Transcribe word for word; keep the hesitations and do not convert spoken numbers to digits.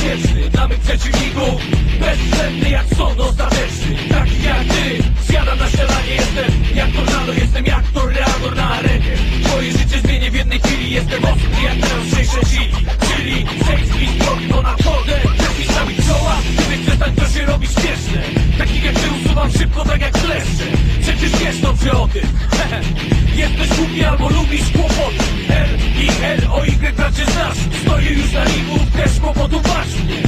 niebezpieczny dla mych przeciwników, bezwzględny jak sąd ostateczny. Taki jak ty, zjadam na śniadanie. Jestem jak tornado, jestem jak tornado na arenie. Twoje życie zmienię w jednej chwili. Jestem ostry jak najostrzejsze chili. Czyli zejdź mi z drogi, bo nadchodzę. Chcesz mi stawić czoła, gdybyś przestań, to się robi śmieszne. Takich jak ty usuwam szybko, tak jak kleszcze. Przecież wiesz dobrze o tym. Jesteś głupi albo lubisz kłopoty. R I L O Y raczej znasz. Stoję już na ringu, też kłopotu masz mnie.